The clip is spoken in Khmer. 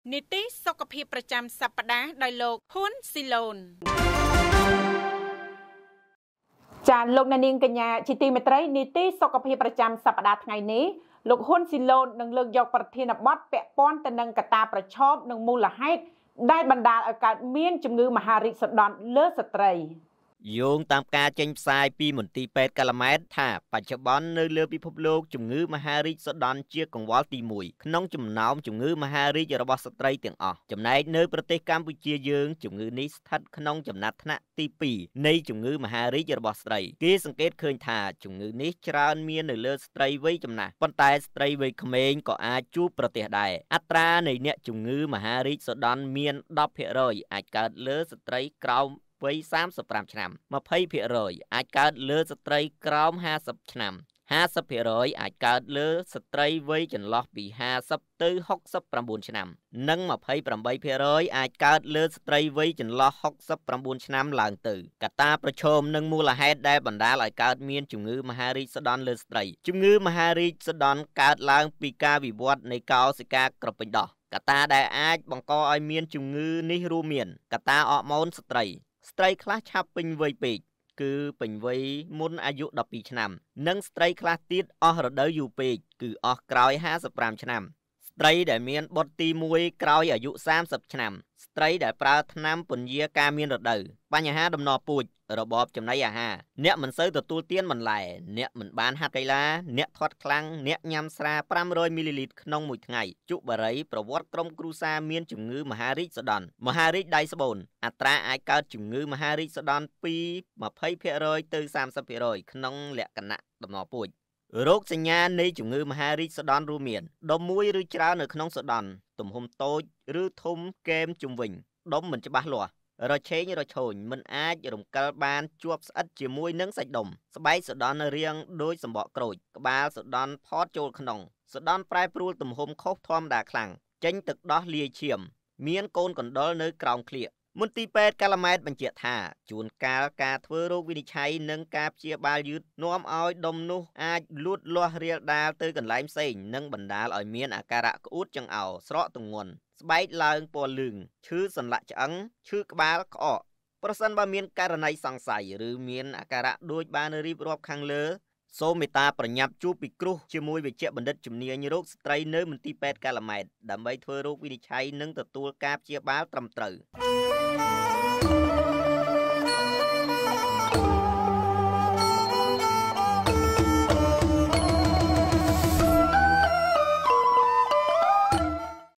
នីតិសុខភាពប្រចាំសប្តាហ៍ដោយលោកហ៊ុនស៊ីឡូនចាលោកនាងកញ្ញាជាទីមេត្រីនីតិសុខភាពប្រចាំសប្តាហ៍ថ្ងៃនេះលោកហ៊ុនស៊ីឡូននឹងលើកយកប្រធានបទពាក់ព័ន្ធទៅនឹងកត្តាប្រឈមនិងមូលហេតុដែលបណ្ដាលឲ្យកើតមានជំងឺមហារីកសូដន់លើស្ត្រីយោងតាមការចេញផ្សាយពីមន្ទីរពេទ្យកាឡាម៉ែតថាបច្ចុប្បន្ននៅលើពិភពលោកជំងឺមហារីកសូដន់ជាកង្វល់ទី1ក្នុងចំណោមជំងឺមហារីករបស់ស្ត្រីទាំងអស់ចំណែកនៅប្រទេសកម្ពុជាយើងជំងឺនេះស្ថិតក្នុងចំណាត់ថ្នាក់ទី2នៃជំងឺមហារីករបស់ស្ត្រីគេសង្កេតឃើញថាជំងឺនេះច្រើនមាននៅលើស្ត្រីវ័យចំណាស់ប៉ុន្តែស្ត្រីវ័យក្មេងក៏អាចជួបប្រទះដែរអត្រានៃអ្នកជំងឺមហារីកសូដន់មាន 10% អាចកើតលើស្ត្រីក្រោមវ័យ35ឆ្នាំ 20% អាចកើតលើស្ត្រីក្រោម50ឆ្នាំ 50% អាចកើតលើស្ត្រីវ័យចន្លោះពី50ទៅ69ឆ្នាំនិង 28% អាចកើតលើស្ត្រីវ័យចន្លោះ69ឆ្នាំឡើងទៅកត្តាប្រឈមនិងមូលហេតុដែលបណ្ដាលឲ្យកើតមានជំងឺមហារីកសូដន់លើស្ត្រីជំងឺមហារីកសូដន់កើតឡើងពីការវិវត្តនៃកោសិកាក្រពេញដោះកត្តាដែលអាចបង្កឲ្យមានជំងឺនេះរួមមានកត្តាអរម៉ូនស្ត្រីខ្លះឆាប់ពេញវ័យពេកគឺពេញវ័យមុនអាយុ12ឆ្នាំនិងស្ត្រីខ្លះទៀតអស់រដូវយូរពេកគឺអស់ក្រោយ55ឆ្នាំស្ត្រីដែលមានបុត្រទី1ក្រោយអាយុ30ឆ្នាំស្ត្រីដែលប្រើថ្នាំពន្យាការមានរដូវបញ្ហាដំណពូជរបបចំណីអាហារអ្នកមិនសូវទទួលទានបន្លែអ្នកមិនបានហាត់កីឡាអ្នកធាត់ខ្លាំងអ្នកញ៉ាំស្រា500មីលីលីត្រក្នុងមួយថ្ងៃជក់បារីប្រវត្តិក្រុមគ្រួសារមានជំងឺមហារីកសូដន់មហារីកដៃស្បូនអត្រាអាចកើតជំងឺមហារីកសូដន់ពី 20% ទៅ 30% ក្នុងលក្ខណៈដំណពូជរោគសញ្ញានៃជំងឺមហារីកសូដន់រួមមានដុំមួយឬច្រើននៅក្នុងសូដន់ទំហំតូចឬធំគែមជុំវិញដុំមិនច្បាស់លាស់រឆេងរឆូនមិនអាចរំកិលបានជាប់ស្អិតជាមួយនឹងសាច់ដុំស្បែកសូដន់រាងដូចសម្បកក្រូចក្បាលសូដន់ផតចូលក្នុងសូដន់ប្រែប្រួលទំហំខុសធម្មតាខ្លាំងចេញទឹកដោះលាយឈាមមានកូនកណ្ដុរនៅក្រោមក្លៀកមន្ទីរពេទ្យកាឡាម៉ែតបញ្ជាក់ថាជួនកាលការធ្វើរោគវិនិច្ឆ័យនិងការព្យាបាលយឺតនាំឲ្យដុំនោះអាចលូតលាស់រាលដាលទៅកន្លែងផ្សេងនិងបណ្ដាលឲ្យមានអាការៈក្អួតចង្អោរស្រកទម្ងន់ស្បែកឡើងពណ៌លឿងឈឺសន្លាក់ឆ្អឹងឈឺក្បាលក្អកប្រសិនបើមានករណីសង្ស័យឬមានអាការៈដូចបានរៀបរាប់ខាងលើសូមមេត្តាប្រញាប់ជួបពិគ្រោះជាមួយវេជ្ជបណ្ឌិតជំនាញរោគស្ត្រីនៅមន្ទីរពេទ្យកាឡាម៉ែតដើម្បីធ្វើរោគវិនិច្ឆ័យនិងទទួលការព្យាបាលត្រឹមត្រូវ